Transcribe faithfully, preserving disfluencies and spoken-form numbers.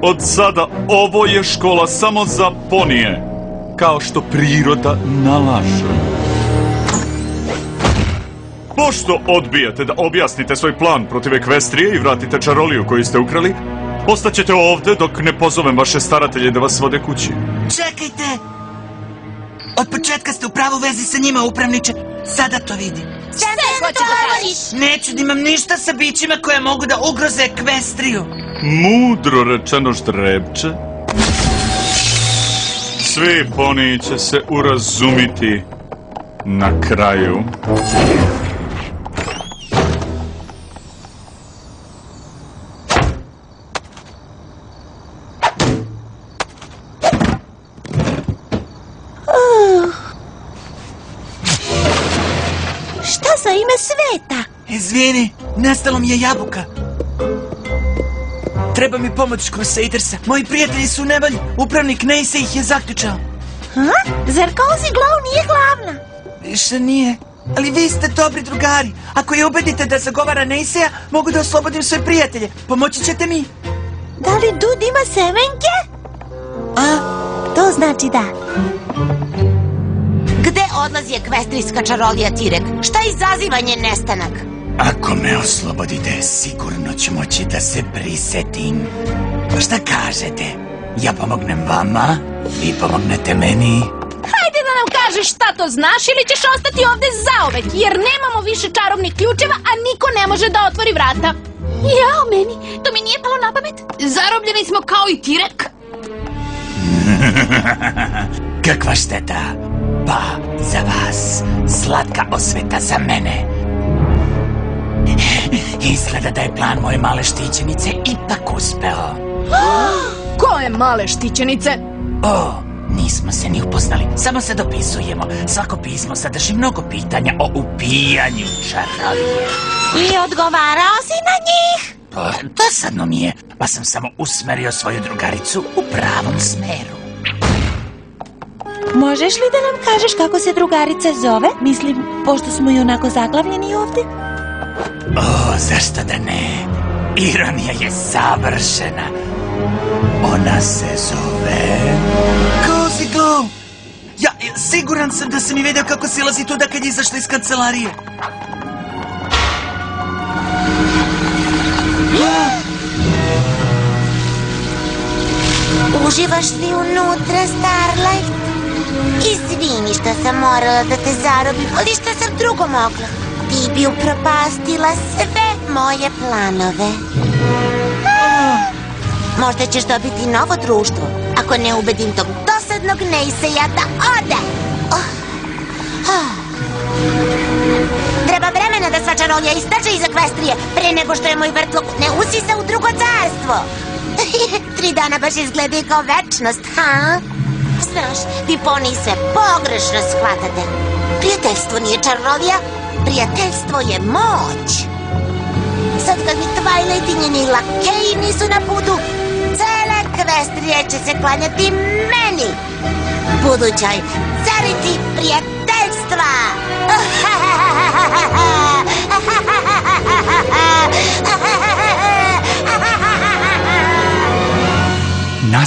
Od sada ovo je škola samo za ponije, kao što priroda nalaže. Pošto odbijate da objasnite svoj plan protiv Ekvestrije i vratite čaroliju koju ste ukrali, ostaćete ovde dok ne pozovem vaše staratelje da vas vode kući. Čekajte! Od početka ste u pravu vezi sa njima, upravniče. Sada to vidim. Šta se to govoriš? Neću da imam ništa sa bićima koje mogu da ugroze Ekvestriju. Mudro rečeno, Štrebče. Svi poniji će se urazumiti na kraju. Šta za ime sveta? Izvini, nestalo mi je jabuka. Treba mi pomoć Crusadersa. Moji prijatelji su u nevolji. Upravnik Nejse ih je zaključao. Ha? Zar Cozy Glow nije glavna? Više nije. Ali vi ste dobri drugari. Ako je ubedite da zagovara Nejseja, mogu da oslobodim svoje prijatelje. Pomoći ćete mi? Da li Dud ima semenke? A? To znači da. Gde odlazi ekvestrijska čarolija Tirek? Šta izaziva njen nestanak? Ako me oslobodite, sigurno ću moći da se prisetim. Šta kažete? Ja pomognem vama, vi pomognete meni. Hajde da nam kažeš šta to znaš ili ćeš ostati ovde zaovek, jer nemamo više čarobnih ključeva, a niko ne može da otvori vrata. Jao, meni, to mi nije palo na pamet. Zarobljeni smo kao i Tirek. Kakva šteta. Pa, za vas, slatka osveta za mene. Izgleda da je plan moje male štićenice ipak uspeo. Koje male štićenice? O, nismo se ni upoznali, samo se dopisujemo. Svako pismo sadrži mnogo pitanja o upijanju čarolije. I odgovarao si na njih? Pa, dosadno mi je, pa sam samo usmerio svoju drugaricu u pravom smeru. Možeš li da nam kažeš kako se drugarica zove? Mislim, pošto smo i onako zaglavljeni ovde. O, zašto da ne? Ironija je savršena. Ona se zove... Cozy Glow! Ja, siguran sam da sam i vidio kako silazi tuda kad je izašla iz kancelarije. Uživaš li unutra, Starlight? Izvini što sam morala da te zarobim, ali što sam drugo mogla? Ti bi upropastila sve moje planove. Možda ćeš dobiti novo društvo, ako ne ubedim tog dosadnog Nejseja da ode. Treba vremena da sva čarolija istrače iz Ekvestrije, pre nego što je moj vrtlog ne usisa u drugo carstvo. Tri dana baš izgledaju kao večnost, ha? Znaš, vi poniji sve pogrešno shvatate. Prijateljstvo nije čarolija, prijateljstvo je moć. Sad kad mi Twilight i njeni lakeji nisu na putu, cele Ekvestrije će se klanjati meni, budućoj carici prijateljstva.